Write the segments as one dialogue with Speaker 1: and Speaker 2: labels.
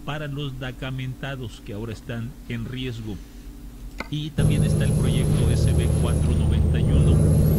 Speaker 1: para los documentados que ahora están en riesgo. Y también está el proyecto SB 491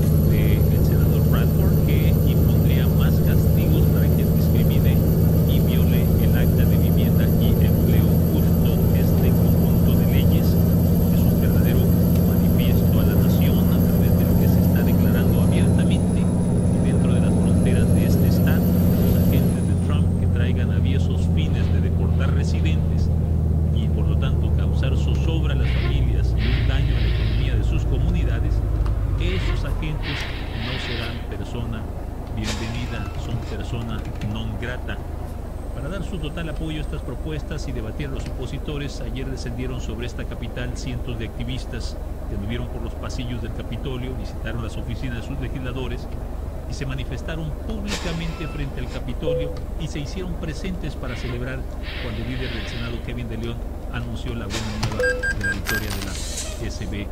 Speaker 1: del senador Bradford, que impondría más castigos para quien discrimine y viole el acta de vivienda y empleo justo. Este conjunto de leyes es un verdadero manifiesto a la nación a través de lo que se está declarando abiertamente dentro de las fronteras de este estado. Los agentes de Trump que traigan aviesos fines de deportar residentes y por lo tanto causar zozobra a las familias y un daño a la economía de sus comunidades, esos agentes no serán persona bienvenida, son persona non grata. Para dar su total apoyo a estas propuestas y debatir a los opositores, ayer descendieron sobre esta capital cientos de activistas que anduvieron por los pasillos del Capitolio, visitaron las oficinas de sus legisladores y se manifestaron públicamente frente al Capitolio y se hicieron presentes para celebrar cuando el líder del Senado, Kevin De León, anunció la buena nueva de la victoria de la SB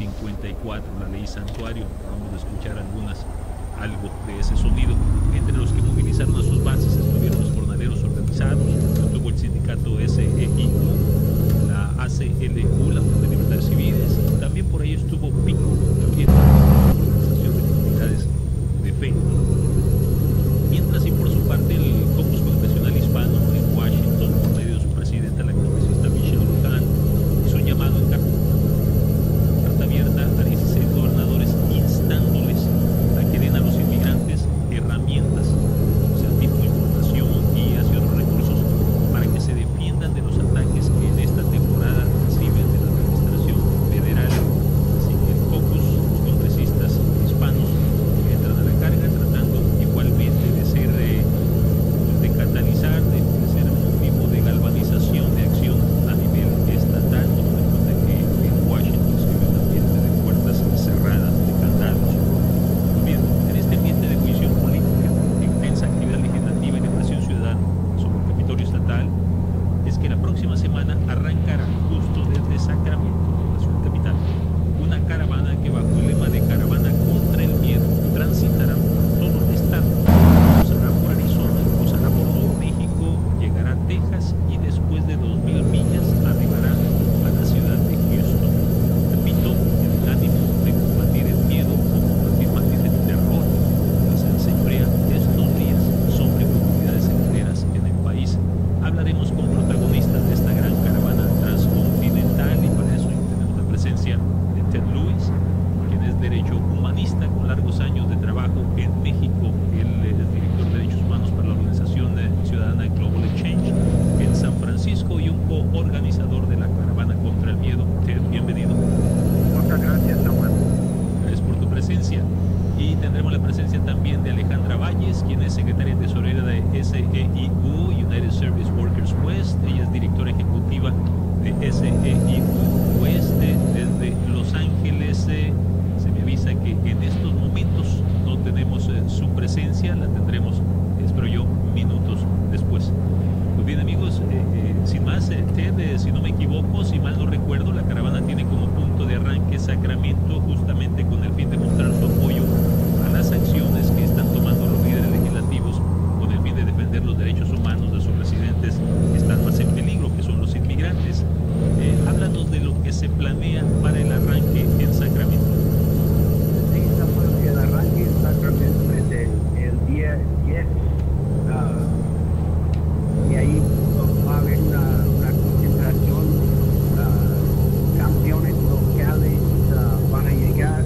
Speaker 1: 54, la ley santuario. Vamos a escuchar algo de ese sonido. Entre los que movilizaron a sus bases estuvieron los jornaleros organizados, estuvo el sindicato SEIU, la ACLU, la Unión de Libertades Civiles, también por ahí estuvo PICO, también la Organización de Comunidades de Fe. Mientras, y por su parte, el Caucus Congresional Hispano en Washington, por medio de su presidenta, la congresista Michelle Lujan, hizo un llamado en carta abierta a 16 gobernadores instándoles a que den a los inmigrantes herramientas, o sea, tipo de información, guías y otros recursos para que se defiendan de los ataques que en esta temporada reciben de la administración federal. Así que el caucus, los congresistas hispanos entran a la carga tratando igualmente de ser, de catalizar, de ser un tipo de galvanización de acción a nivel estatal, tomando en cuenta que en Washington se vive un ambiente de puertas cerradas, de candados. Bien, en este ambiente de juicio política, de intensa actividad legislativa y de presión ciudadana sobre el Capitolio estatal, es que la próxima semana arrancará justo desde Sacramento, la ciudad capital, una caravana que bajo el lema de Caravana contra el Miedo transitará por todo el estado, cruzará por Arizona, cruzará por Nuevo México, llegará a Texas y después de 2000 millas arribará a la ciudad de Houston. Repito, en el ánimo de combatir el miedo o combatir más bien el terror que se enseñorea estos días sobre comunidades enteras en el país. Hablaremos con protagonistas de esta gran caravana transcontinental y para eso tenemos la presencia de Ted Lewis, quien es derecho humanista con largos años de trabajo en México. Él es director de Derechos Humanos para la Organización Ciudadana Global Exchange en San Francisco y un coorganizador de la caravana contra el miedo. Ted, bienvenido.
Speaker 2: Muchas gracias, Samuel.
Speaker 1: Gracias por tu presencia. Y tendremos la presencia también de Alejandra Valles, quien es secretaria tesorera de SEIU, United Service Workers West. Ella es directora ejecutiva de SEIU West desde Los Ángeles. Se me avisa que en estos momentos no tenemos su presencia, la tendremos, espero yo, minutos después. Pues bien, amigos, sin más, Ted, si no me equivoco, si mal no recuerdo, la caravana tiene como punto de arranque Sacramento, justamente con el fin de mostrar su apoyo a las acciones que están tomando los líderes legislativos con el fin de defender los derechos humanos de sus residentes que están más en peligro, que son los inmigrantes. Háblanos de lo que se planea para el arranque en Sacramento.
Speaker 2: Sí, Samuel, el arranque en Sacramento es el día 10 y ahí va a haber una concentración. Campeones locales van a llegar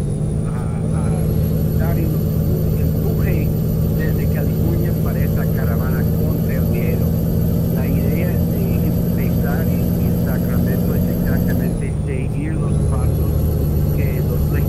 Speaker 2: a dar un empuje desde California para esta caravana contra el miedo. La idea de empezar en Sacramento es exactamente seguir los pasos que los legisladores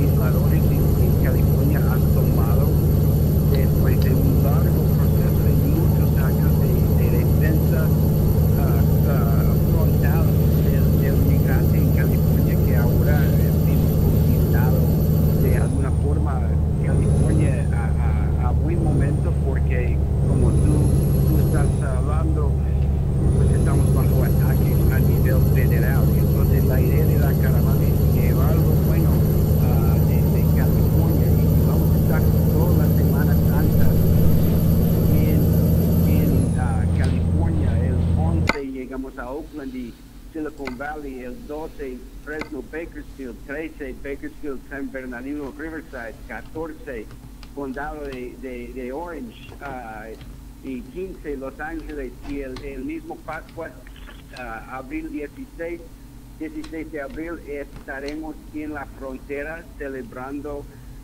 Speaker 2: el 12 Fresno Bakersfield, 13 Bakersfield San Bernardino Riverside, 14 Condado de Orange, y 15 Los Ángeles, y el mismo Pascua, abril 16 de abril estaremos en la frontera celebrando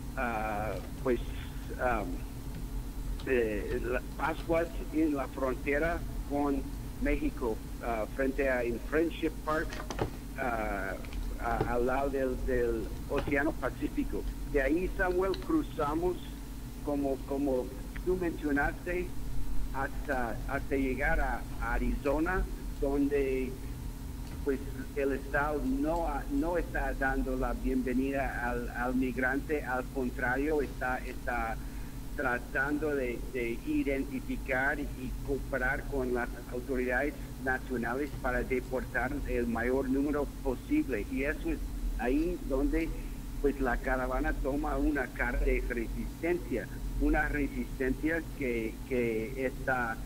Speaker 2: las Pascuas en la frontera con México, frente a en Friendship Park, al lado del Océano Pacífico. De ahí, Samuel, cruzamos, como tú mencionaste, hasta llegar a Arizona, donde pues el Estado no está dando la bienvenida al migrante, al contrario, está tratando de identificar y cooperar con las autoridades nacionales para deportar el mayor número posible. Y eso es ahí donde pues la caravana toma una cara de resistencia, una resistencia que está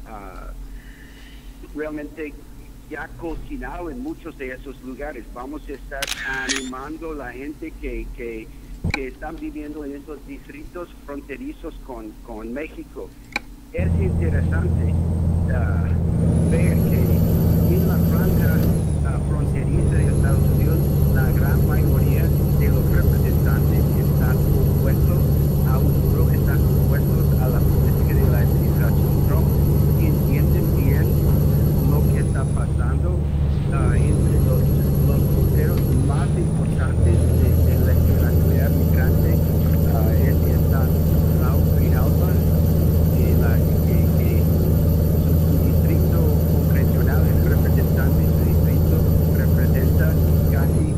Speaker 2: realmente ya cocinado en muchos de esos lugares. Vamos a estar animando a la gente que están viviendo en esos distritos fronterizos con México. Es interesante ver que en la franja fronteriza de Estados Unidos, la gran mayoría de los representantes están opuestos a un muro, están opuestos a la política de la administración Trump, y entienden bien lo que está pasando entre los voceros más importantes de la comunidad migrante. Están Raúl Grijalva, su distrito congresional, el representante, su distrito representa casi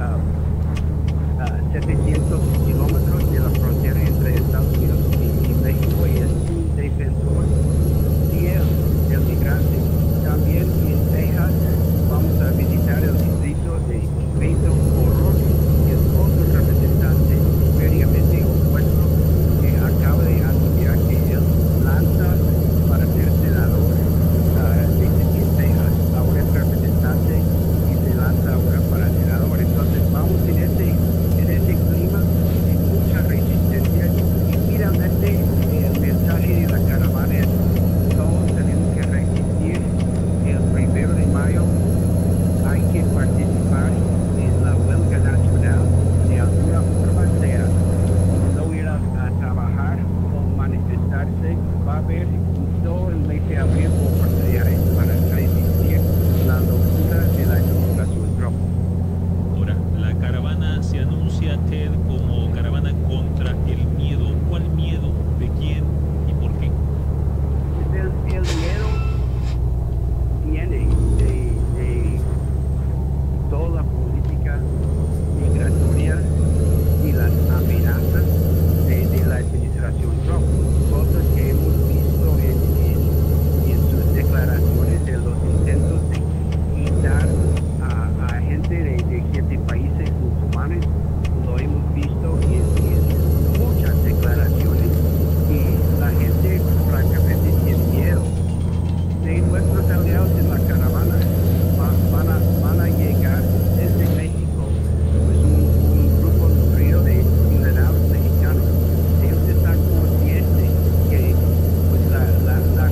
Speaker 2: 700 kilómetros de la frontera entre Estados Unidos y México, y es un defensor fiel del migrante. También en Texas vamos a visitar el distrito de Beto O'Rourke, que es otro representante seriamente opuesto, que acaba de anunciar que él lanza para ser senador en Texas. Ahora es representante y se lanza ahora para senador. Entonces vamos en ese clima de mucha resistencia, y finalmente el mensaje de la caravana es: todos tenemos que resistir. El 1 de mayo hay que participar en la huelga nacional de alguna forma sea, no ir a trabajar o manifestarse. Va a haber todo el mes de abril oportunidades para resistir la locura de la administración Trump.
Speaker 1: Ahora, la caravana se anuncia, Ted, como caravana contra el miedo. ¿Cuál miedo? ¿De quién? ¿Y por qué?
Speaker 2: El miedo viene de toda la política migratoria y las amenazas de la administración Trump, cosas que hemos visto en sus declaraciones, de los intentos de quitar a gente de 7 países musulmanes. Lo hemos visto en muchas declaraciones, y la gente francamente tiene miedo. De nuestros aliados en la caravana van a llegar desde México, pues un grupo nutrido de ciudadanos mexicanos. Ellos están conscientes que pues la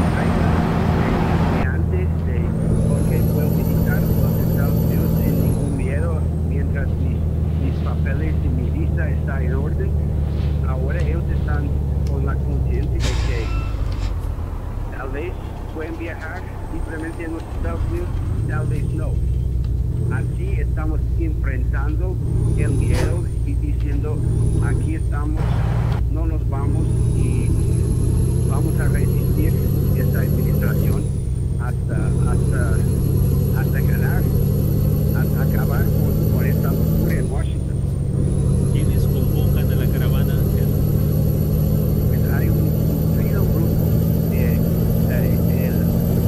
Speaker 2: de antes, porque puedo visitar los Estados Unidos sin ningún miedo mientras mis papeles y mi visa está en orden. Ahora ellos están con la conciencia de que tal vez pueden viajar libremente en los Estados Unidos, tal vez no. Así estamos enfrentando el miedo y diciendo: aquí estamos, no nos vamos, y vamos a resistir esta administración hasta ganar, hasta acabar con esta locura en Washington.
Speaker 1: ¿Quiénes convocan a la caravana, Ted?
Speaker 2: Pues hay un nutrido grupo de el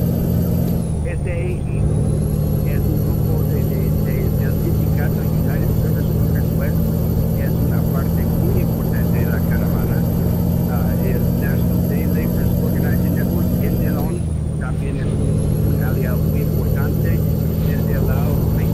Speaker 2: SAE, es un grupo del sindicato United Service Workers West, que es una parte muy importante de la caravana. El National Day Laborers Organizing Network, NDLON, también es un aliado muy importante. Desde el lado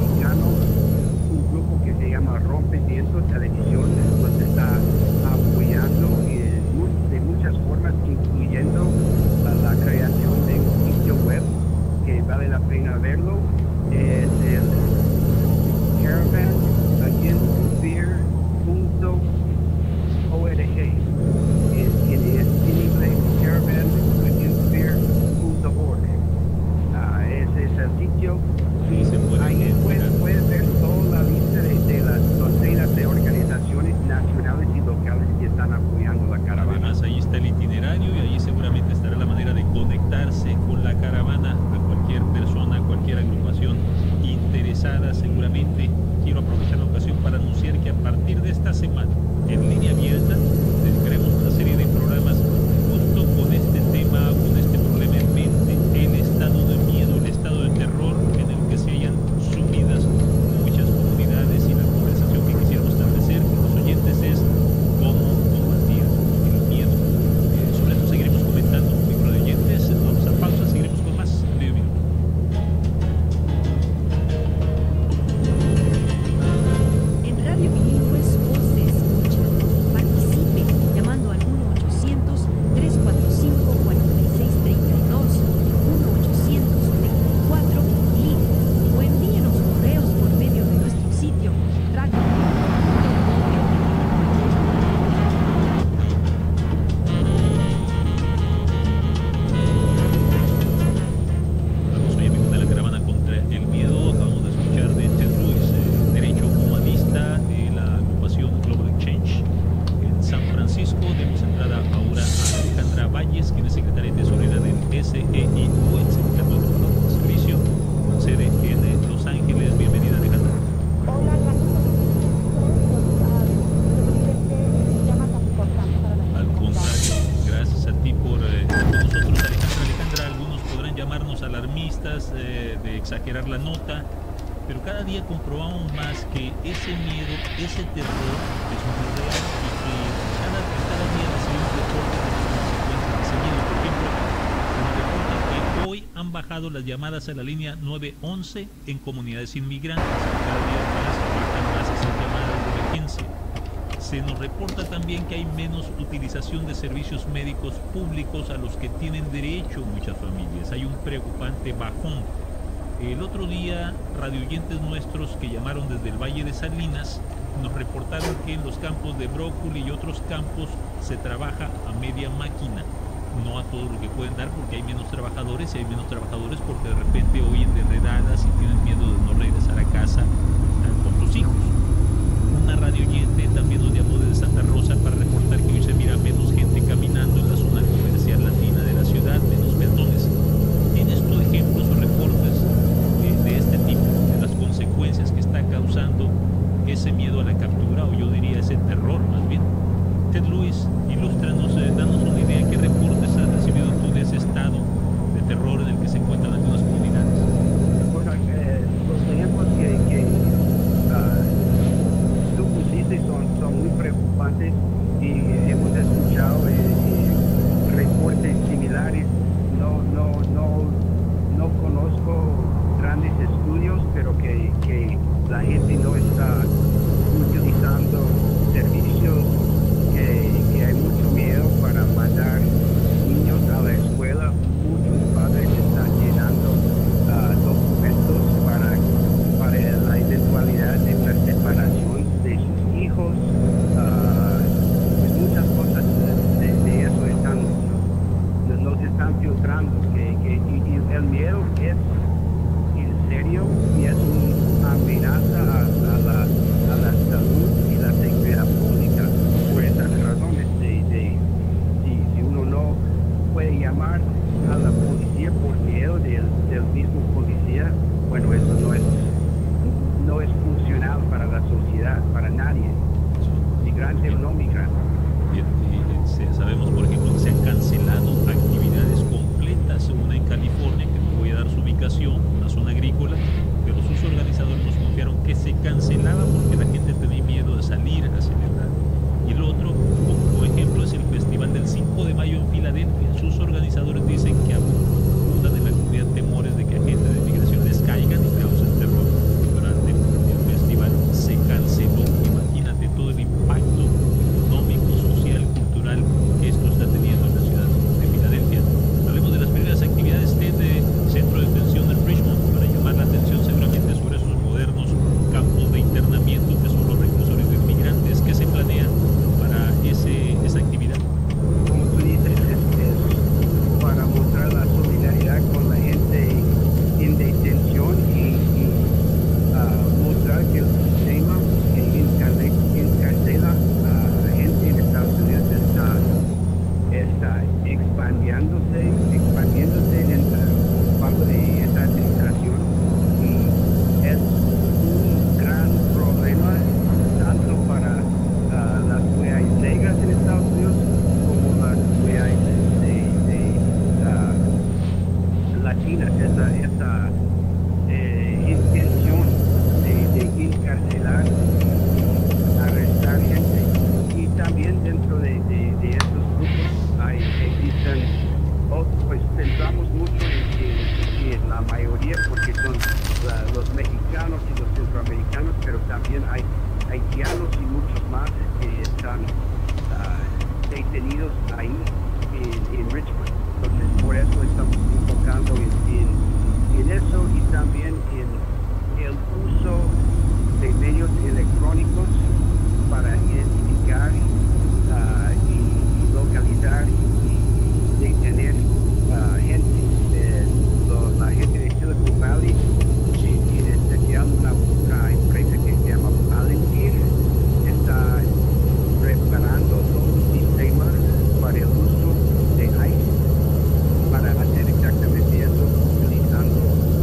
Speaker 1: esta semana, en línea abierta, dedicaremos una serie de programas justo con este tema, con este problema en mente, el estado de miedo, el estado de terror en el que se hayan sumidas muchas comunidades, y la conversación que quisiéramos establecer con los oyentes es cómo combatir el miedo. Sobre esto seguiremos comentando, micro de oyentes. Vamos a pausa, seguiremos con más en medio minuto.
Speaker 3: En Radio Bilingüe su voz se escucha. Participe llamando al 1-800-345-4632, 1-800-34-LID, o envíenos correos por medio de nuestro sitio
Speaker 1: Vamos hoy amigos de la caravana contra el miedo. Acabamos de escuchar de Ted Lewis, derecho humanista de la agrupación Global Exchange en San Francisco. Demos entrada ahora a Alejandra Valles, quien es secretaria de tesorera del SEIU, el Sindicato de Servicio, con sede en Los Ángeles. Bienvenida, Alejandra.
Speaker 4: Hola, gracias por llamas tan importantes para la
Speaker 1: Al
Speaker 4: comunidad.
Speaker 1: contrario, gracias a ti por estar con nosotros, Alejandra. Algunos podrán llamarnos alarmistas, de exagerar la nota, pero cada día comprobamos más que ese miedo, ese terror es muy real, y que cada día recibimos reportes de las consecuencias de ese miedo. Por ejemplo, nos reportan que hoy han bajado las llamadas a la línea 911 en comunidades inmigrantes. Cada día más bajan más esas llamadas de emergencia. Se nos reporta también que hay menos utilización de servicios médicos públicos a los que tienen derecho muchas familias. Hay un preocupante bajón. El otro día, radioyentes nuestros que llamaron desde el Valle de Salinas nos reportaron que en los campos de brócoli y otros campos se trabaja a media máquina. No a todo lo que pueden dar, porque hay menos trabajadores, y hay menos trabajadores porque de repente oyen de redadas y tienen miedo de no regresar a casa con sus hijos. Una radio oyente también nos llamó desde Santa Rosa para reportar que hoy se mira menos gente caminando en la zona comercial latina de la ciudad, menos peatones. ¿Tienes tú ejemplos o reportes de este tipo, de las consecuencias que está causando ese miedo a la captura, o yo diría ese terror más bien? Ted Lewis, ilústranos, danos una idea. ¿Qué reportes has recibido tú de ese estado de terror en el que se encuentran algunas comunidades?
Speaker 2: Bueno, los ejemplos que tú pusiste son muy preocupantes, y hemos escuchado reportes similares. No conozco grandes estudios, pero que la gente no está utilizando servicios, que hay mucho miedo para mandar niños a la escuela. Muchos padres están llenando documentos para la eventualidad de la separación de sus hijos. Pues muchas cosas de eso nos están filtrando, y el miedo es en serio, y es una amenaza a la salud y la seguridad pública. Por esas razones, si uno no puede llamar a la policía por miedo del mismo policía, bueno, eso no es funcional para la sociedad, para nadie, migrante o no migrante.
Speaker 1: Sabemos, por ejemplo, que se han cancelado actividades completas, una en California, que no voy a dar su ubicación, una zona agrícola, pero sus organizadores nos confiaron que se cancelaba porque la gente tenía miedo de salir a celebrar. Y el otro, como ejemplo, es el Festival del 5 de Mayo en Filadelfia. Sus organizadores dicen que abundan en la comunidad temores de que agentes de migración les caigan y causen terror durante el festival. Se canceló. Imagínate todo el impacto económico, social, cultural que esto está
Speaker 2: también hay haitianos y muchos más que están detenidos ahí en Richmond. Entonces, por eso estamos enfocando en eso y también en el uso de medios electrónicos para identificar y localizar y detener gente. La gente de Silicon Valley, en especial una empresa que se llama Palantir, está preparando todo un sistema para el uso de ICE para hacer exactamente eso, utilizando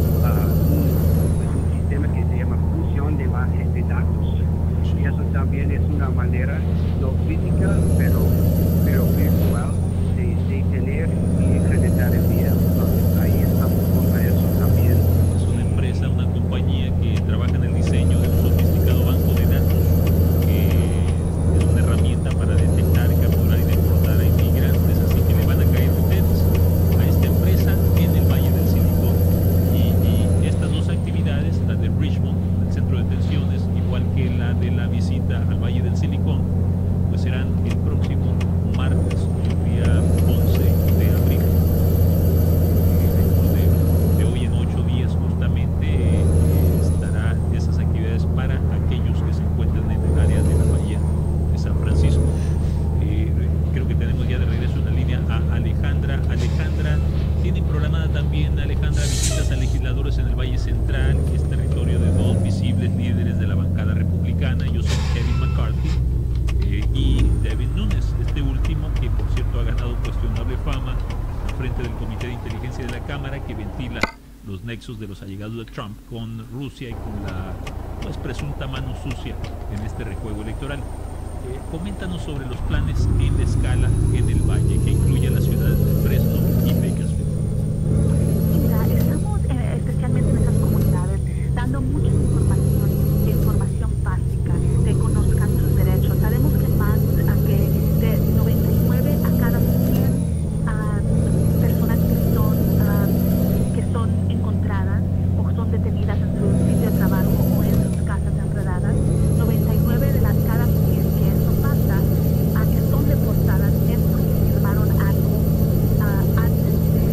Speaker 2: un sistema que se llama fusión de bases de datos. Y eso también es una manera no física, pero virtual de tener y incrementar el video. Entonces ahí estamos con eso también.
Speaker 1: Es una empresa, una compañía que trabaja en el diseño de un sofisticado banco de datos que es una herramienta para detectar, capturar y deportar a inmigrantes, así que le van a caer ustedes a esta empresa en el Valle del Silicón. Y estas dos actividades, la de Richmond, el centro de detenciones, igual que la de la visita al Valle del Silicón, pues serán el próximo martes, el día 11 de abril. Dentro de hoy en 8 días justamente estará esas actividades para aquellos que se encuentran en el área de la Bahía de San Francisco. Creo que tenemos ya de regreso en la línea a Alejandra. Alejandra, tienen programada también, Alejandra, visitas a legisladores en el Valle Central, que es territorio de dos visibles líderes de la bancada republicana. Yo soy Kevin McCarthy y Devin Nunes, este último que por cierto ha ganado cuestionable fama al frente del Comité de Inteligencia de la Cámara, que ventila los nexos de los allegados de Trump con Rusia y con la pues presunta mano sucia en este rejuego electoral. Coméntanos sobre los planes en escala en el Valle, que incluye las ciudades de Fresno y Bakersfield.
Speaker 4: Mira, estamos especialmente en esas comunidades dando mucha información básica, de conozcan sus derechos. Sabemos que más que de 99 a cada 100 personas que son encontradas o son detenidas en su sitio de trabajo o en sus casas enredadas, 99 de las cada 100 que eso pasa, que son deportadas es porque firmaron algo antes de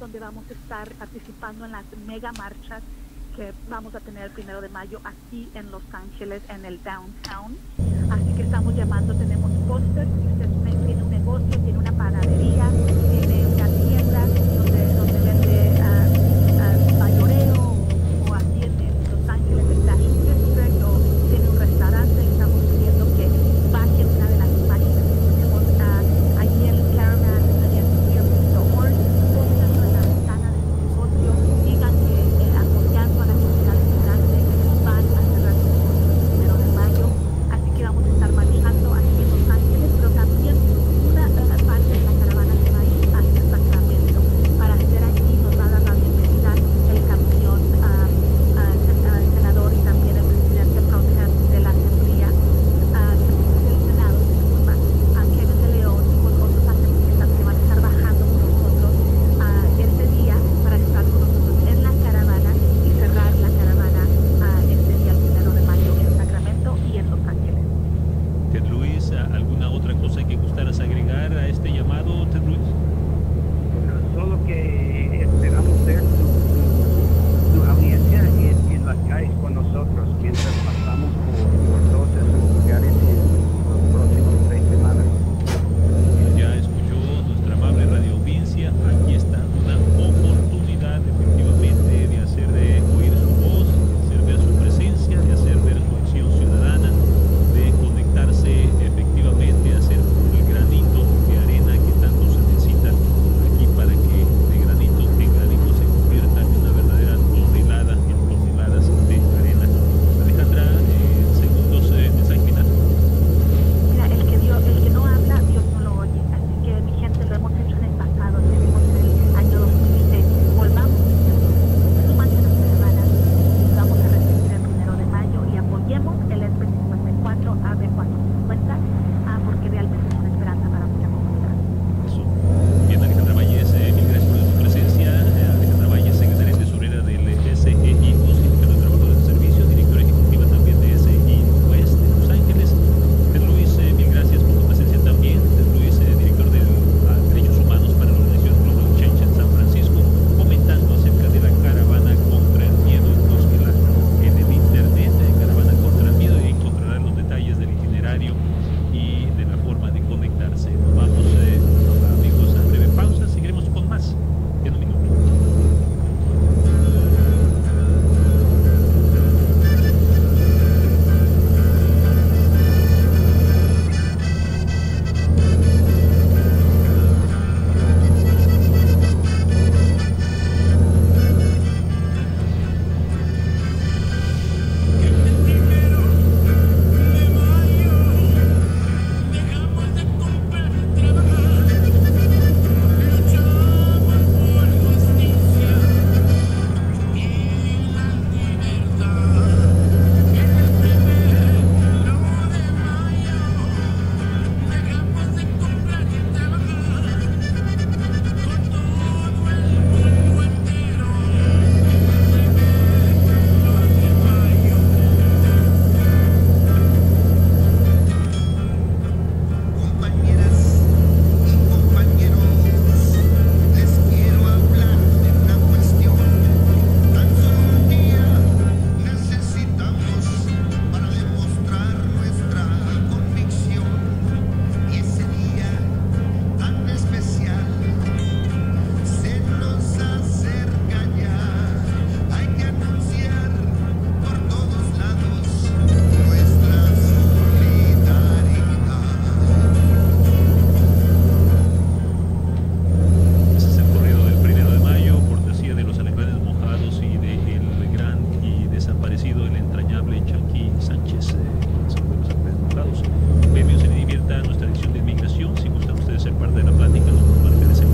Speaker 4: donde vamos a estar participando en las mega marchas que vamos a tener el 1 de mayo aquí en Los Ángeles, en el downtown. Así que estamos llamando, tenemos pósters, si usted tiene un negocio, tiene una panadería, tiene una tienda donde vende mayoreo o aquí en Los Ángeles, en Fashion District, o tiene un restaurante, estamos pidiendo que bajen una de las páginas que tenemos allí en Caravan, allí en New.org, pónganlo en la ventana de su negocio, digan que apoyando a la comunidad migrante van a cerrar sus negocios el 1 de mayo. Así que vamos a estar marchando aquí en Los Ángeles, pero también una parte de la caravana se va a ir hacia Sacramento. Para estar aquí nos va a dar la bienvenida el camión senador y también el presidente pro tem de la Asamblea, del Senado, disculpa, Kevin de León, con otros asambleístas que van a estar bajando con nosotros este día para estar con nosotros en la caravana y cerrar la caravana este día, el 1 de mayo, en Sacramento y en Los Ángeles.
Speaker 1: Ted Luis, ¿alguna otra cosa que gustaras agregar a este llamado, Ted Luis?
Speaker 2: Solo que esperamos ver su audiencia en las calles con nosotros mientras pasamos por todos esos lugares en los próximos 3 semanas.
Speaker 1: Ya escuchó nuestra amable radio audiencia. Aquí está una oportunidad efectivamente de hacer oír su voz, de hacer ver su presencia, de hacer ver su acción ciudadana, de conectarse efectivamente, hacer el granito de arena que tanto se necesita aquí para que de granito en granito se convierta en una verdadera tonelada, en toneladas de arena. Alejandra, segundos, mensaje final.
Speaker 4: Mira, el que no habla, Dios no lo oye. Así que, mi gente, lo hemos hecho en el pasado, lo hicimos en el año 2006. Volvamos a hacerlo. Súmanse a las caravanas y vamos a recibir el 1 de mayo y apoyemos el SB 54 AB 450 porque realmente es una esperanza para mucha comunidad.
Speaker 1: Eso. Bien, Alejandra Valles, mil gracias por su presencia. Alejandra Valles, secretaria tesorera del SEI, Sindicato de Trabajadores de Servicios, directora ejecutiva también de SEI West de Los Ángeles. Ted Luis, mil gracias por tu presencia también. Ted Luis, director de Derechos Humanos para la organización Global Change en San Francisco, comentando acerca de la caravana contra el miedo. Búsquela en el internet, caravana contra el miedo, y encontrarán los detalles del itinerario y de la forma de conectarse. Nos vamos, amigos, a breve pausa. Seguiremos con más en un minuto.
Speaker 5: Dejamos de comprar y trabajar, luchamos por justicia y la libertad. En el 1 de mayo dejamos de comprar y trabajar con todo el mundo entero. El 1 de mayo. Compañeras y compañeros, les quiero hablar de una cuestión. Tan solo un día necesitamos para demostrar nuestra convicción. Y ese día tan especial se nos acerca ya. Hay que anunciar por todos lados nuestra solidaridad.
Speaker 1: Ese es el corrido del 1 de mayo, cortesía de los alacranes mojados y del gran y desaparecido, el entrañable Chucky Sánchez. Son de los alacranes mojados. Bienvenidos, se divierta nuestra edición de inmigración. Si gustan ustedes ser parte de la plática, nos marcan ese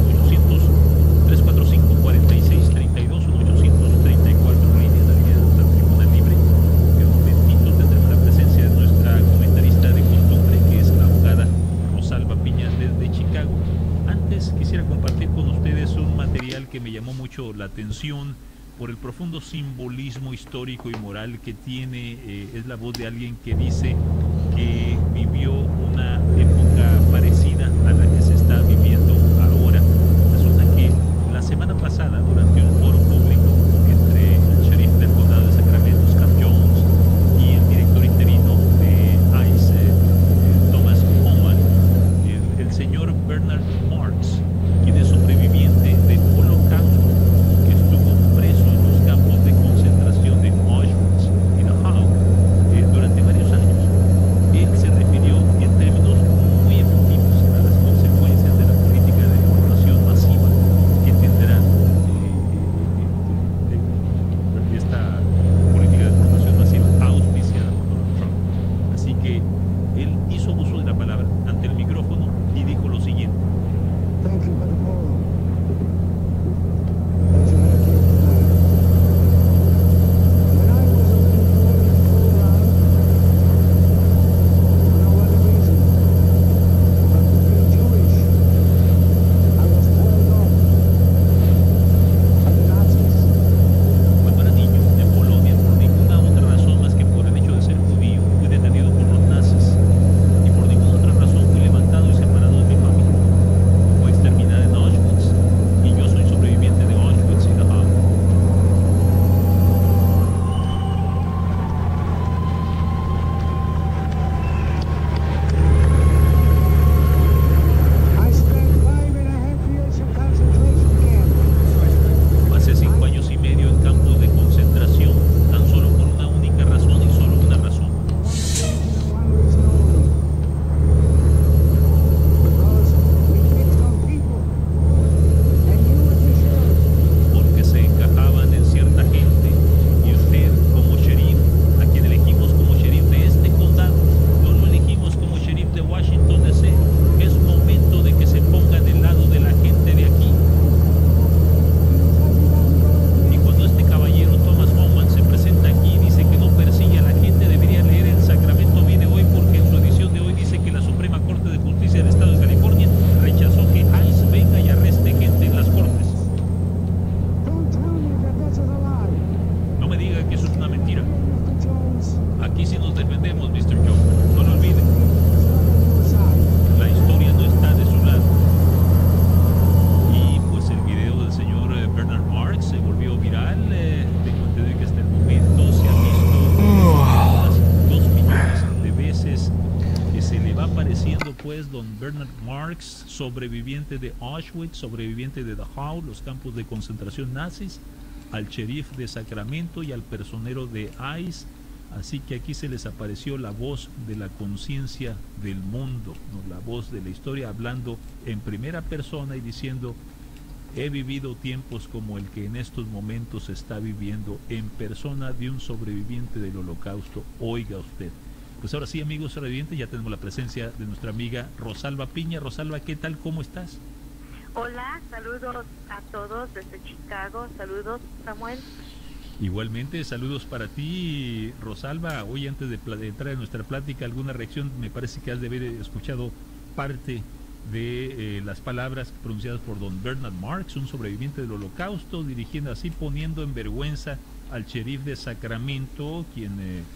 Speaker 1: 800-345-4632, 834 línea, la línea de nuestra tribuna libre. En un momentito tendremos la presencia de nuestra comentarista de costumbre, que es la abogada Rosalba Piña desde Chicago. Antes quisiera compartir con ustedes un material que me llamó mucho la atención por el profundo simbolismo histórico y moral que tiene. Es la voz de alguien que dice que vivió una época parecida a la que se está viviendo ahora. Resulta que la semana pasada sí nos defendemos, Mr. Joker. No lo olvide. La historia no está de su lado. Y pues el video del señor Bernard Marx se volvió viral. Tengo entendido que hasta el momento se ha visto unas 2 millones de veces que se le va apareciendo pues don Bernard Marx, sobreviviente de Auschwitz, sobreviviente de Dachau, los campos de concentración nazis, al sheriff de Sacramento y al personero de ICE. Así que aquí se les apareció la voz de la conciencia del mundo, ¿no? La voz de la historia, hablando en primera persona y diciendo: he vivido tiempos como el que en estos momentos se está viviendo, en persona de un sobreviviente del Holocausto. Oiga usted. Pues ahora sí, amigos sobrevivientes, ya tenemos la presencia de nuestra amiga Rosalba Piña. Rosalba, ¿qué tal? ¿Cómo estás?
Speaker 4: Hola, saludos a todos desde Chicago. Saludos, Samuel.
Speaker 1: Igualmente, saludos para ti, Rosalba. Hoy, antes de entrar en nuestra plática, alguna reacción. Me parece que has de haber escuchado parte de las palabras pronunciadas por don Bernard Marx, un sobreviviente del Holocausto, dirigiendo así, poniendo en vergüenza al sheriff de Sacramento, quien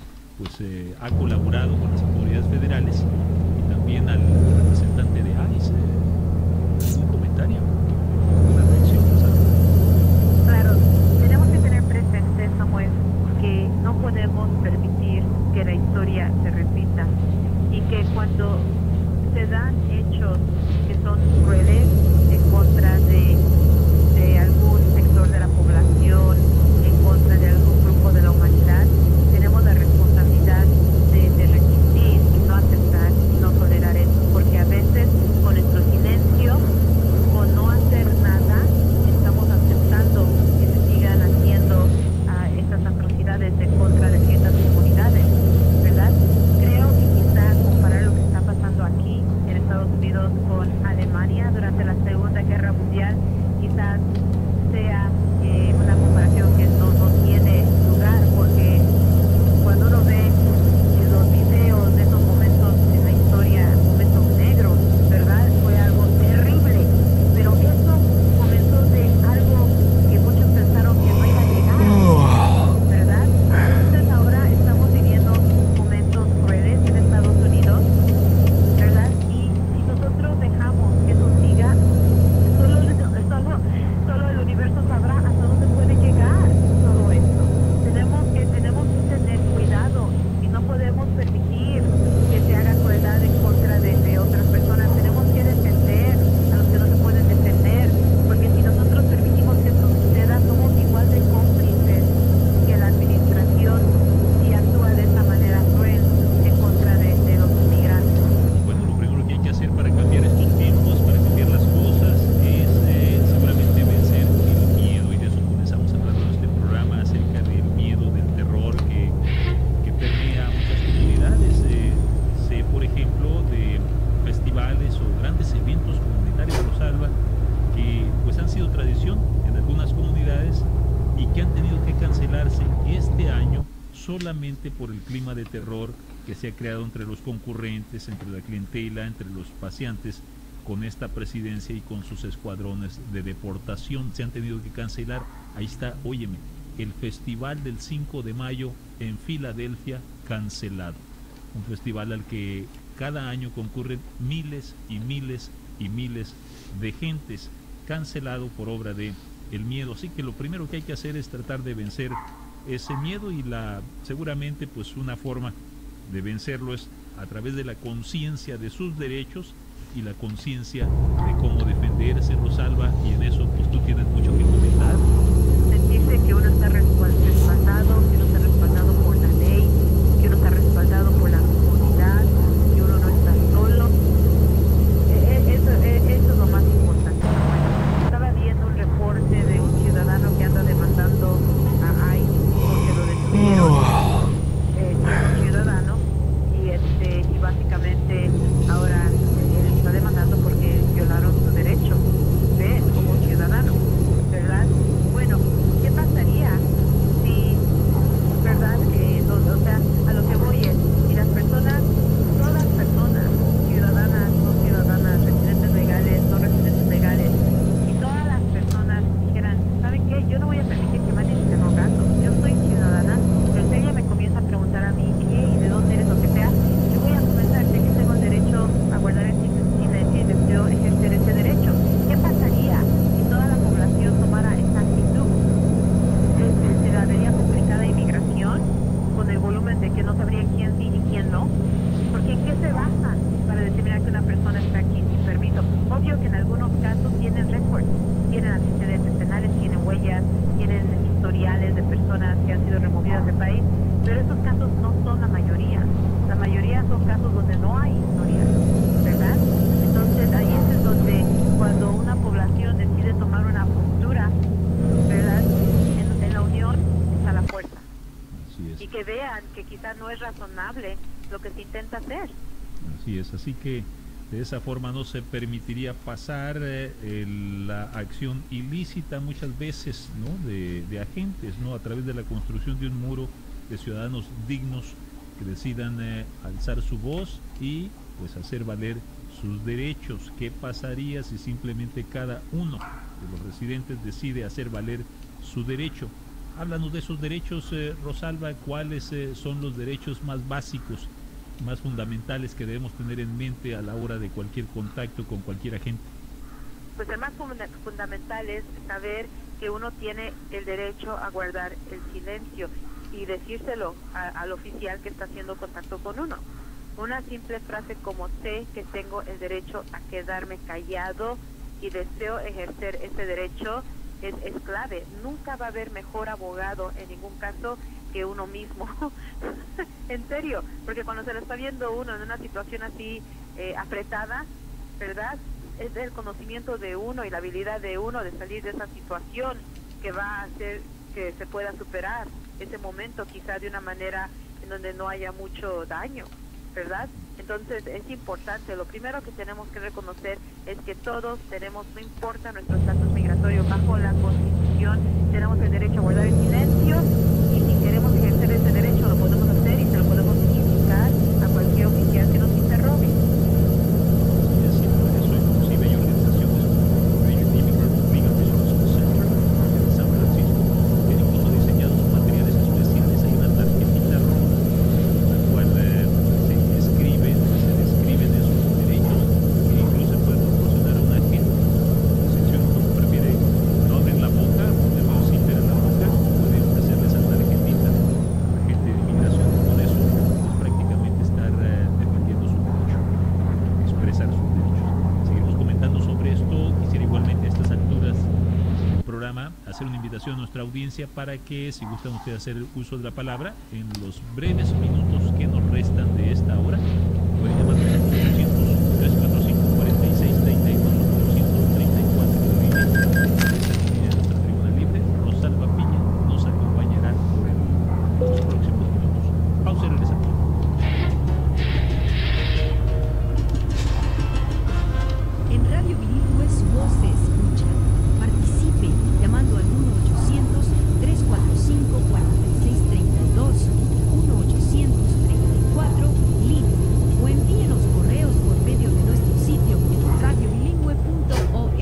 Speaker 1: ha colaborado con las autoridades federales, y también al representante de ICE. ¿Un comentario? ¿Una reacción, Rosalba?
Speaker 4: Claro, tenemos que tener presente, Samuel, que no podemos permitir que la historia se repita y que cuando se dan hechos que son crueles en contra de algún sector de la población, en contra de algún grupo de la humanidad, tenemos la responsabilidad de resistir y no aceptar y no tolerar eso, porque a veces con nuestro silencio, con no hacer nada, estamos aceptando que se sigan haciendo estas atrocidades en contra de ciertas comunidades, ¿verdad? Creo que quizá comparar lo que está pasando aquí en Estados Unidos con Alemania durante la Segunda Guerra Mundial quizás sea una comparación que no tiene lugar, porque cuando uno ve los videos de esos momentos en la historia, momentos negros, ¿verdad? Fue algo terrible, pero eso comenzó de algo que muchos pensaron que no iba a llegar, ¿verdad? Entonces ahora estamos viviendo momentos crueles en Estados Unidos, ¿verdad? Y si nosotros dejamos que eso siga, solo el universo sabrá hasta dónde puede llegar todo esto. Tenemos que tener cuidado y no podemos permitir que se haga crueldad en contra de otras personas. Tenemos que defender a los que no se pueden defender, porque si nosotros permitimos que esto suceda, somos igual de cómplices que la administración si actúa de esta manera cruel en contra de los inmigrantes.
Speaker 1: Bueno, lo primero que hay que hacer para cambiar estos tiempos, para cambiar las cosas, es seguramente vencer el miedo, y de eso comenzamos hablando en este programa, acerca del miedo, del terror que permea a muchas comunidades. Sé, por ejemplo, de festivales o grandes eventos comunitarios, Rosalba, que pues han sido tradición en algunas comunidades y que han tenido que cancelarse este año solamente por el clima de terror que se ha creado entre los concurrentes, entre la clientela, entre los paseantes, con esta presidencia y con sus escuadrones de deportación. Se han tenido que cancelar. Ahí está, óyeme, el festival del 5 de mayo en Filadelfia, cancelado. Un festival al que cada año concurren miles y miles y miles de gentes, cancelado por obra de el miedo. Así que lo primero que hay que hacer es tratar de vencer ese miedo, y seguramente pues una forma de vencerlo es a través de la conciencia de sus derechos y la conciencia de cómo defenderse, Rosalba, y en eso pues tú tienes mucho que comentar.
Speaker 4: Sentirse que uno está respaldado, que uno está respaldado por la ley, que uno está respaldado por la comunidad, que uno no está solo. Eso es lo más importante. Bueno, estaba viendo un reporte de un ciudadano que anda demandando a ICE porque lo detuvieron. Es un ciudadano y básicamente ahora él está demandando porque violaron su derecho de él como ciudadano, ¿verdad? Bueno, ¿qué pasaría si, verdad? O sea, a lo que voy es, si las personas, todas las personas, ciudadanas, no ciudadanas, residentes legales, no residentes legales, y todas las personas dijeran, ¿saben qué? Yo no voy a permitir que me anden interrogando. Yo soy ciudadana, pero si ella me pero estos casos no son la mayoría. La mayoría son casos donde no hay historia, ¿verdad? Entonces ahí es donde cuando una población decide tomar una postura, ¿verdad? En la unión está la fuerza.
Speaker 1: Así es.
Speaker 4: Y que vean que quizás no es razonable lo que se intenta hacer.
Speaker 1: Así es, así que de esa forma no se permitiría pasar la acción ilícita muchas veces, ¿no? de agentes, ¿no? A través de la construcción de un muro de ciudadanos dignos que decidan alzar su voz y pues hacer valer sus derechos. ¿Qué pasaría si simplemente cada uno de los residentes decide hacer valer su derecho? Háblanos de esos derechos, Rosalba. ¿Cuáles son los derechos más básicos, más fundamentales que debemos tener en mente a la hora de cualquier contacto con cualquier agente?
Speaker 4: Pues el más fundamental es saber que uno tiene el derecho a guardar el silencio y decírselo al oficial que está haciendo contacto con uno. Una simple frase como sé que tengo el derecho a quedarme callado y deseo ejercer ese derecho es clave. Nunca va a haber mejor abogado en ningún caso que uno mismo. En serio, porque cuando se lo está viendo uno en una situación así apretada, ¿verdad? Es el conocimiento de uno y la habilidad de uno de salir de esa situación que va a hacer que se pueda superar ese momento quizá de una manera en donde no haya mucho daño, ¿verdad? Entonces es importante, lo primero que tenemos que reconocer es que todos tenemos, no importa nuestro estatus migratorio, bajo la Constitución tenemos el derecho a guardar el silencio y si queremos ejercer ese derecho lo podemos hacer y se lo podemos indicar a cualquier oficial que nos interrogue.
Speaker 1: Y así por eso inclusive hay organizaciones como el Immigrant Legal Resource Center en San Francisco que han incluso diseñado sus materiales especiales. Hay una tarjetita roja la cual se describen esos derechos que incluso se pueden proporcionar a un agente. Si uno prefiere no abrir la boca, poner un zipper en la boca, pueden hacerle esa tarjetita a la gente de inmigración. Con eso pues, prácticamente estar defendiendo su derecho, expresar sus derechos. Seguiremos comentando sobre esto. Quisiera igualmente a estas alturas del programa hacer una invitación a nuestra audiencia para que, si gustan ustedes hacer uso de la palabra, en los breves minutos que nos restan de esta hora, pueden llamarnos al 800-345-4632 o 434 esta línea de nuestra tribuna libre. Rosalba Piña nos acompañará por los próximos minutos. Pausa y regresamos.
Speaker 3: En Radio Bilingüe su voz se escucha. Participe llamando al 1-800-345-4632, 1-800-34-LIN o envíenos correos por medio de nuestro sitio radiobilingüe.org.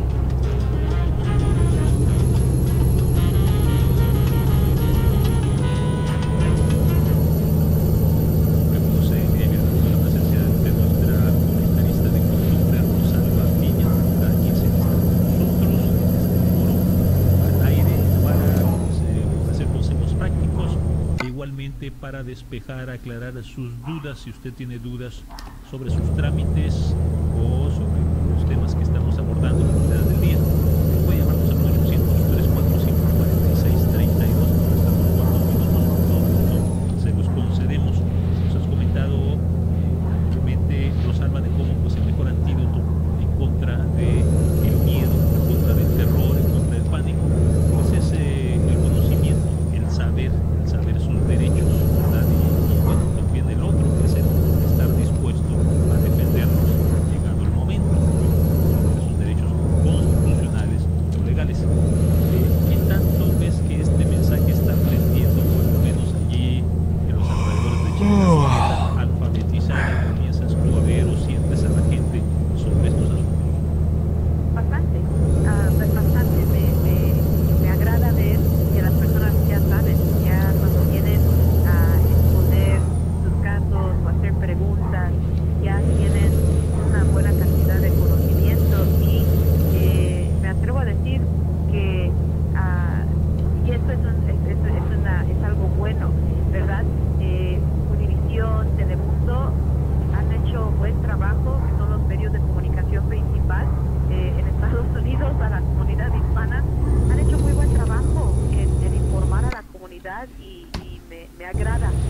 Speaker 1: Vemos agradeciendo la presencia de nuestra comentarista de costumbre, Rosalba Piña, aquí se está con nosotros en este foro al aire para ofrecer consejos prácticos e igualmente para despejar, aclarar sus dudas, si usted tiene dudas sobre sus trámites o sobre los temas que estamos abordando en la novedad del día. Puede llamarnos al 800-345-4632. Estamos con 2 minutos, con todo gusto se los concedemos. Nos has comentado brevemente, Rosalba, de cómo pues, el mejor antídoto en contra del miedo, en contra del terror, en contra del pánico, pues es el conocimiento, el saber sus derechos, ¿verdad? Y bueno, también el otro, que es el estar dispuesto a defendernos llegado el momento, esos derechos constitucionales o legales. ¿Qué tanto ves que este mensaje está aprendiendo, por lo menos allí en los alrededores de Chicago? ¿Qué tan alfabetizada comienzas tú a ver o sientes a la gente sobre estos asuntos?
Speaker 4: Bastante, bastante. Me agrada ver que las personas ya saben, ya cuando vienen a exponer sus casos o hacer preguntas, ya tienen una buena cantidad de conocimiento y me atrevo a decir que y esto es algo bueno, ¿verdad? Univisión, Telemundo han hecho buen trabajo, que son los medios de comunicación principal en Estados Unidos, a la comunidad hispana, han hecho muy buen trabajo en informar a la comunidad y me agrada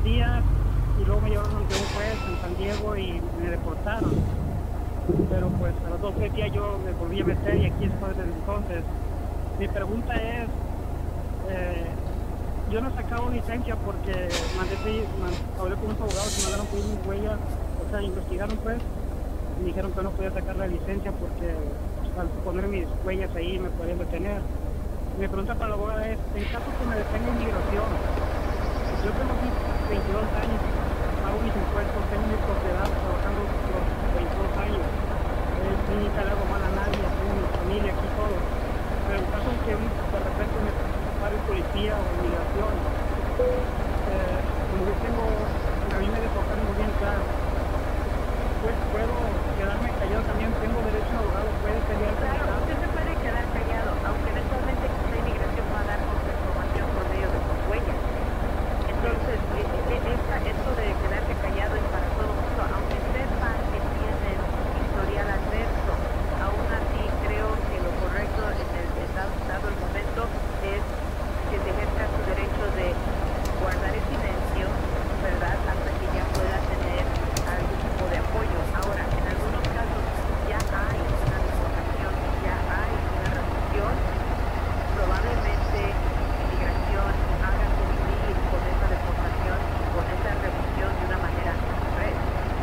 Speaker 6: días y luego me llevaron ante un juez en San Diego y me deportaron. Pero pues a los 2 días yo me volví a meter y aquí estoy desde entonces. Mi pregunta es, yo no he sacado licencia porque hablé con unos abogados y mandaron pedir mis huellas, o sea, investigaron pues, y me dijeron que no podía sacar la licencia porque al poner mis huellas ahí me podían detener. Mi pregunta para la abogada es, en caso que me detenga inmigración, yo tengo 22 años, pago mis impuestos, tengo mi propiedad trabajando por 22 años, nunca le hago mal a nadie, tengo mi familia aquí todo. Pero en caso de que de repente me pare policía o inmigración, como yo tengo, a mí me deportaron muy bien claro, pues puedo quedarme callado también, tengo derecho a un abogado, puede pelear.
Speaker 4: Claro, usted se puede quedar callado, aunque eventualmente la inmigración va a dar con su información por medio de sus huellas. Entonces, esto de quedarse callado es para todo el mundo, aunque sepan que tienen historial adverso. Aún así, creo que lo correcto dado el momento es que se ejerza su derecho de guardar el silencio, ¿verdad?, hasta que ya pueda tener algún tipo de apoyo. Ahora, en algunos casos ya hay una deportación, ya hay una reducción, probablemente inmigración haga cumplir con esa deportación y con esa reducción de una manera express.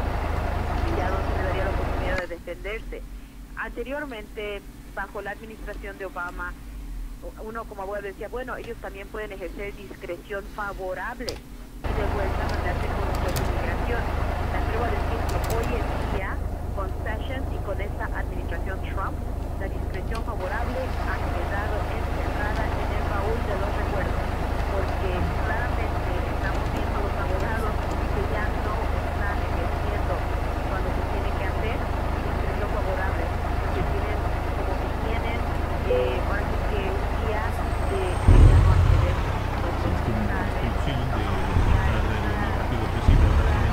Speaker 4: Y ya no se le daría la oportunidad de defenderse. Anteriormente, bajo la administración de Obama, uno como abogado decía, bueno, ellos también pueden ejercer discreción favorable y de vuelta mandarse con un juez de inmigración. Me atrevo a decir que hoy en día, con Sessions y con esta administración Trump, la discreción favorable ha quedado encerrada en el baúl de los recuerdos, porque claramente estamos viendo los abogados que ya no están ejerciendo cuando se tiene que hacer discreción favorable, porque tienen como que tienen ahora sí que un día de ya no acceder.
Speaker 1: Sí, es como una instrucción de tratar de lo más rápido posible. Ahora, en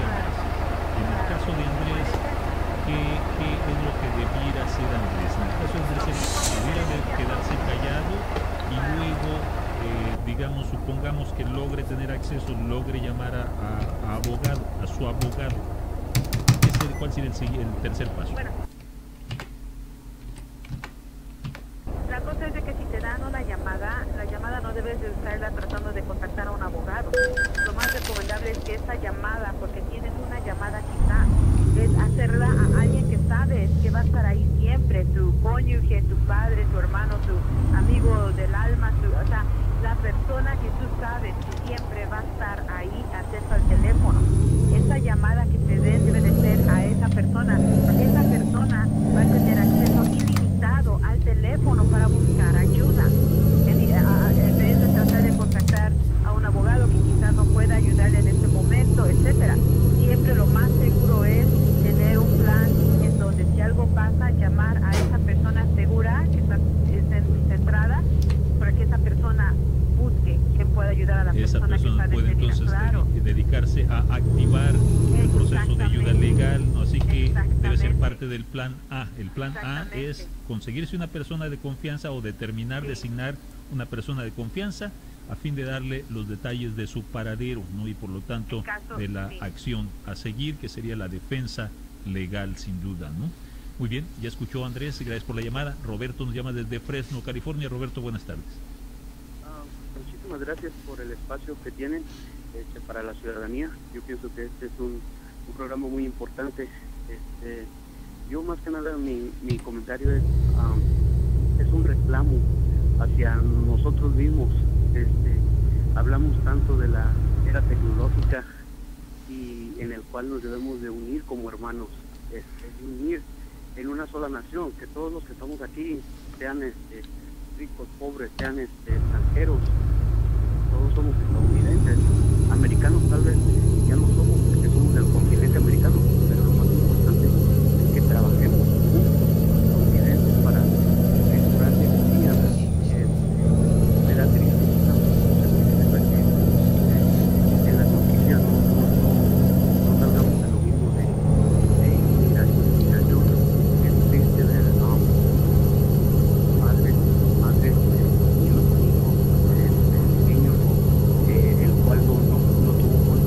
Speaker 1: el caso de Andrés, ¿qué es lo que debiera hacer Andrés? En el caso de Andrés, debiera de quedarse callado y luego, digamos, supongamos que logre tener acceso, logre llamar a abogado, a su abogado. ¿Cuál sería el tercer paso?
Speaker 4: Bueno, la cosa es de que si te dan una llamada, la llamada no debes de estarla tratando de contactar a un abogado. Lo más recomendable es que esta llamada, porque tienes una llamada quizá, es hacerla a alguien que sabes que va a estar ahí siempre, tu cónyuge, tu padre, tu hermano, tu amigo del alma, o sea, la persona que tú sabes que siempre va a estar ahí atento al teléfono. Esa llamada que te den debe de ser a esa persona, porque esa persona va a tener acceso ilimitado al teléfono para buscar ayuda. En vez de tratar de contactar a un abogado que quizás no pueda ayudarle en este momento, etcétera. Siempre lo más seguro es tener un plan en donde si algo pasa, llamar a esa persona segura que está centrada para que esa persona busque quién puede ayudar a la
Speaker 1: Esa
Speaker 4: persona que está
Speaker 1: puede
Speaker 4: detenida.
Speaker 1: entonces
Speaker 4: Claro.
Speaker 1: dedicarse a activar el proceso de ayuda legal, ¿no? Así que debe ser
Speaker 4: Exactamente.
Speaker 1: parte del plan A. El plan A
Speaker 4: Exactamente.
Speaker 1: es conseguirse una persona de confianza o determinar,
Speaker 4: Sí.
Speaker 1: designar una persona de confianza a fin de darle los detalles de su paradero, ¿no? Y por lo tanto
Speaker 4: En caso-
Speaker 1: de la
Speaker 4: sí.
Speaker 1: acción a seguir, que sería la defensa legal sin duda, ¿no? Muy bien, ya escuchó Andrés, gracias por la llamada. Roberto nos llama desde Fresno, California. Roberto, buenas tardes.
Speaker 7: Muchísimas gracias por el espacio que tienen para la ciudadanía. Yo pienso que este es un programa muy importante. Yo más que nada mi comentario es un reclamo hacia nosotros mismos. Hablamos tanto de la era tecnológica y en el cual nos debemos de unir como hermanos, unir en una sola nación, que todos los que estamos aquí, sean ricos, pobres, sean extranjeros, todos somos estadounidenses, americanos tal vez ya no somos porque somos del continente americano, pero lo más importante es que trabajemos juntos, estadounidenses, para mejorar la economía. Me da tristeza que en las noticias no salgamos de lo mismo de inmigración. Es triste ver madres y los hijos niños el cual no tuvo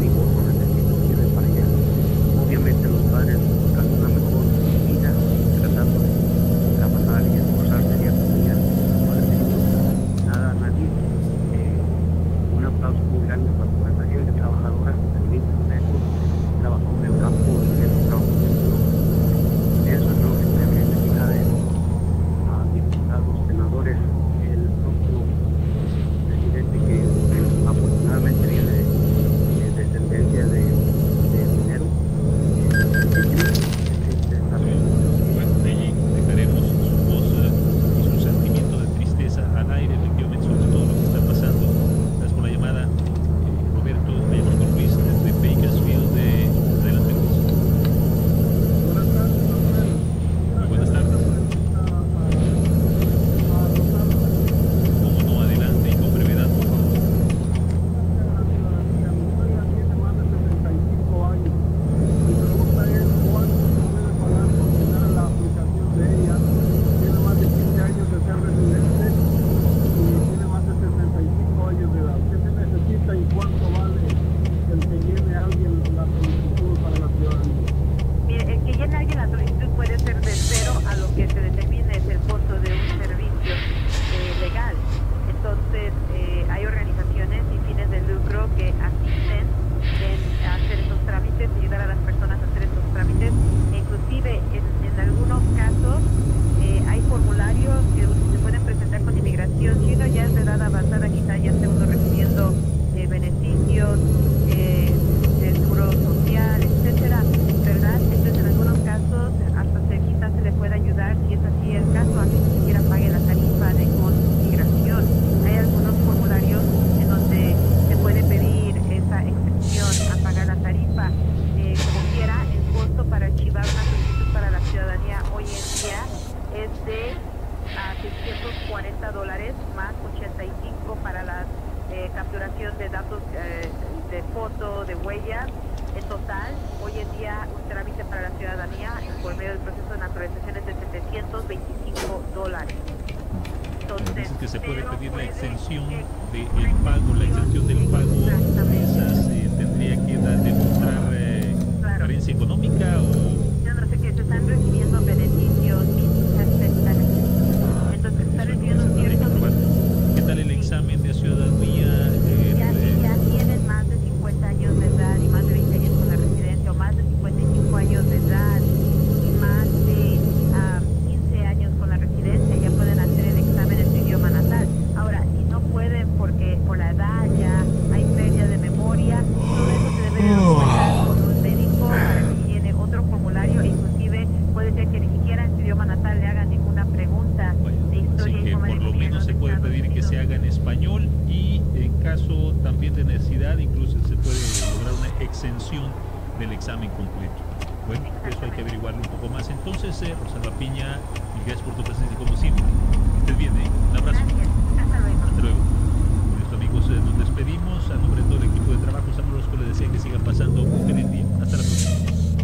Speaker 4: por medio del proceso de naturalización es de $725. Entonces,
Speaker 1: Dices que se puede
Speaker 4: pero
Speaker 1: pedir la
Speaker 4: puede-
Speaker 1: exención del pago, la exención del pago. Esas tendría que demostrar
Speaker 4: Claro.
Speaker 1: carencia económica o
Speaker 4: Yo no sé que se están recibiendo beneficios y entonces se están recibiendo ciertos
Speaker 1: ¿Qué tal el examen de ciudadanía?
Speaker 4: ya tienen más de 50 años de edad y más de 20 años con la residencia, o más de 55 años de edad y más de 15 años con la residencia, ya pueden hacer el examen en su idioma natal. Ahora, si no pueden porque por la edad ya hay pérdida de memoria, todo eso se debe de documentar con un médico para que llene otro formulario, e inclusive puede ser que ni siquiera en su idioma natal le hagan ninguna pregunta de
Speaker 1: Así
Speaker 4: historia y
Speaker 1: que
Speaker 4: forma de
Speaker 1: por lo
Speaker 4: gobierno
Speaker 1: menos se
Speaker 4: de
Speaker 1: puede
Speaker 4: Estados
Speaker 1: pedir que se
Speaker 4: Unidos.
Speaker 1: haga en español y en caso también de necesidad incluso se puede lograr una exención del examen completo. Bueno, eso hay que averiguarlo un poco más. Entonces, Rosalba Piña, mil gracias por tu presencia como siempre. Que estés bien, ¿eh? Un abrazo.
Speaker 4: Gracias, hasta luego.
Speaker 1: Hasta luego. Con esto, amigos, nos despedimos. A nombre de todo el equipo de trabajo, Samuel Orozco les desea que sigan pasando un feliz día. Hasta la próxima.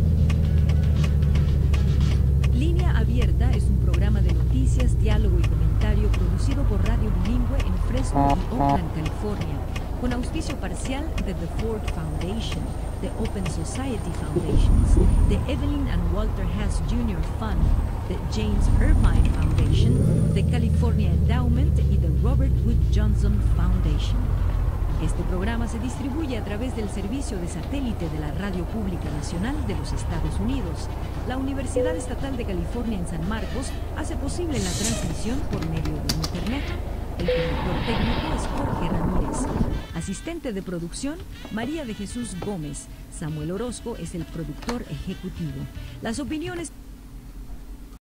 Speaker 3: Línea Abierta es un programa de noticias, diálogo y comentario producido por Radio Bilingüe en Fresno y Oakland, California, con auspicio parcial de The Ford Foundation, de Open Society Foundations, de Evelyn and Walter Hess Jr. Fund, de James Irvine Foundation, de California Endowment y de Robert Wood Johnson Foundation. Este programa se distribuye a través del servicio de satélite de la Radio Pública Nacional de los Estados Unidos. La Universidad Estatal de California en San Marcos hace posible la transmisión por medio de Internet. El conductor técnico es Jorge Ramírez. Asistente de producción, María de Jesús Gómez. Samuel Orozco es el productor ejecutivo. Las opiniones